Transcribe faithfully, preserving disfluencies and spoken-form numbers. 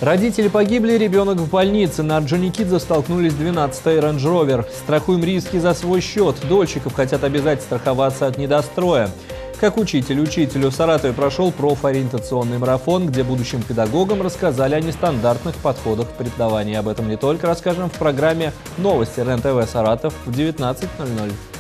Родители погибли, ребенок в больнице. На Орджоникидзе столкнулись двенадцатый Range Rover. Страхуем риски за свой счет. Дольщиков хотят обязать страховаться от недостроя. Как учитель учителю в Саратове прошел профориентационный марафон, где будущим педагогам рассказали о нестандартных подходах к преподаванию. Об этом не только расскажем в программе «Новости РЕН-ТВ Саратов» в девятнадцать ноль ноль.